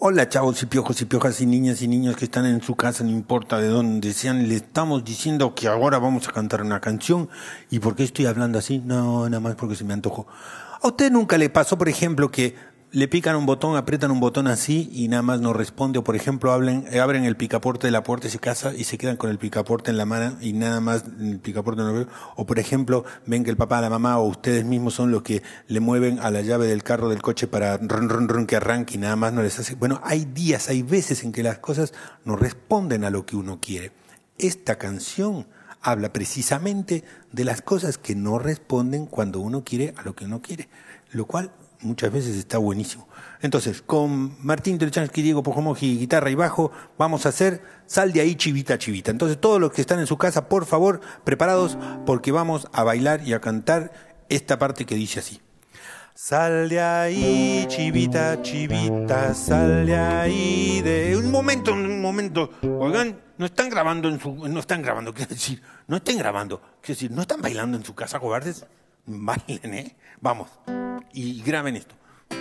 Hola chavos y piojas y niños que están en su casa, no importa de dónde sean, le estamos diciendo que ahora vamos a cantar una canción. ¿Y por qué estoy hablando así? No, nada más porque se me antojó. ¿A usted nunca le pasó, por ejemplo, que le pican un botón, aprietan un botón así y nada más no responde? O por ejemplo, abren el picaporte de la puerta de su casa y se quedan con el picaporte en la mano y nada más el picaporte no lo ve. O por ejemplo, ven que el papá, la mamá o ustedes mismos son los que le mueven a la llave del carro, del coche para run que arranque y nada más no les hace. Bueno, hay días, hay veces en que las cosas no responden a lo que uno quiere. Esta canción habla precisamente de las cosas que no responden cuando uno quiere a lo que uno quiere, lo cual muchas veces está buenísimo. Entonces, con Martín Telechansky, Diego Pojomoji, guitarra y bajo, vamos a hacer Sal de ahí, chivita, chivita. Entonces, todos los que están en su casa, por favor, preparados, porque vamos a bailar y a cantar esta parte que dice así. Sal de ahí, chivita, chivita, sal de ahí de... Un momento. Oigan, no están grabando no están grabando, quiero decir, no estén grabando, quiero decir, no están bailando en su casa, cobardes. Bailen, ¿eh? Vamos. Y graben esto.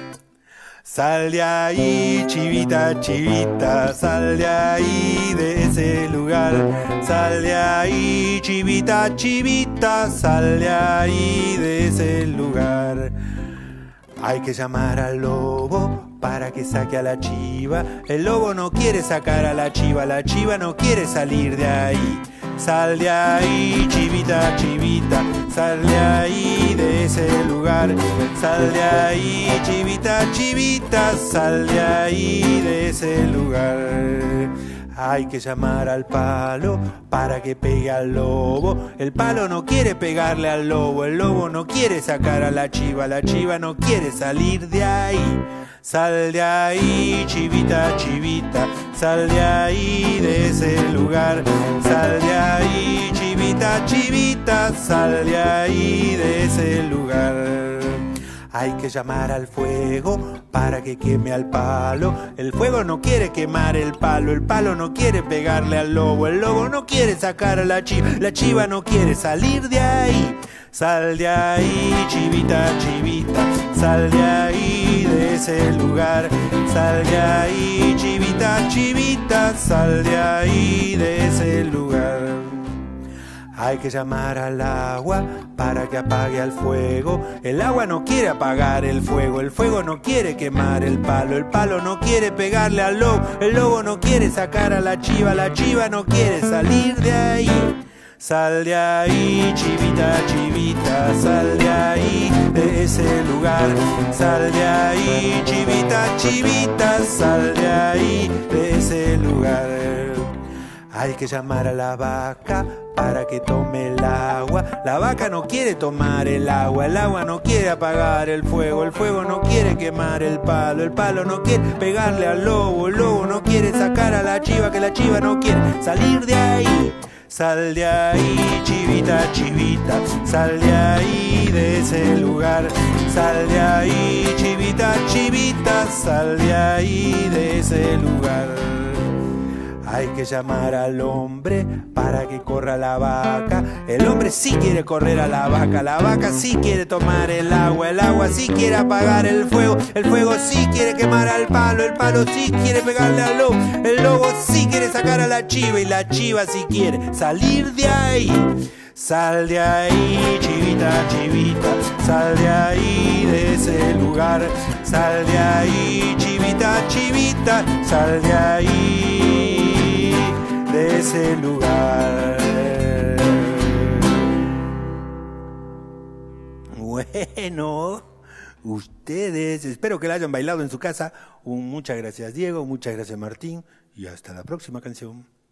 Sal de ahí, chivita, chivita, sal de ahí de ese lugar. Sal de ahí, chivita, chivita, sal de ahí de ese lugar. Hay que llamar al lobo para que saque a la chiva. El lobo no quiere sacar a la chiva no quiere salir de ahí. Sal de ahí, chivita, chivita, sal de ahí de ese lugar. Sal de ahí, chivita, chivita, sal de ahí de ese lugar. Hay que llamar al palo para que pegue al lobo. El palo no quiere pegarle al lobo, el lobo no quiere sacar a la chiva no quiere salir de ahí. Sal de ahí, chivita, chivita, sal de ahí de ese lugar. Sal de ahí, chivita, chivita, sal de ahí de ese lugar. Hay que llamar al fuego para que queme al palo. El fuego no quiere quemar el palo no quiere pegarle al lobo, el lobo no quiere sacar a la chiva no quiere salir de ahí. Sal de ahí, chivita, chivita, sal de ahí de ese lugar. Sal de ahí, chivita, chivita, sal de ahí de ese lugar. Hay que llamar al agua para que apague al fuego. El agua no quiere apagar el fuego no quiere quemar el palo no quiere pegarle al lobo, el lobo no quiere sacar a la chiva no quiere salir de ahí. Sal de ahí, chivita, chivita, sal de ahí de ese lugar. Sal de ahí, chivita, chivita, sal de ahí de ese lugar. Hay que llamar a la vaca para que tome el agua. La vaca no quiere tomar el agua no quiere apagar el fuego no quiere quemar el palo no quiere pegarle al lobo, el lobo no quiere sacar a la chiva, que la chiva no quiere salir de ahí. Sal de ahí, chivita, chivita, sal de ahí de ese lugar. Sal de ahí, chivita, chivita, sal de ahí de ese lugar. Hay que llamar al hombre para que corra la vaca. El hombre sí quiere correr a la vaca sí quiere tomar el agua sí quiere apagar el fuego sí quiere quemar al el palo sí quiere pegarle al lobo, el lobo sí quiere sacar a la chiva y la chiva sí quiere salir de ahí. Sal de ahí, chivita, chivita, sal de ahí de ese lugar. Sal de ahí, chivita, chivita, sal de ahí de ese lugar. Bueno, ustedes, espero que la hayan bailado en su casa. Muchas gracias Diego, muchas gracias Martín y hasta la próxima canción.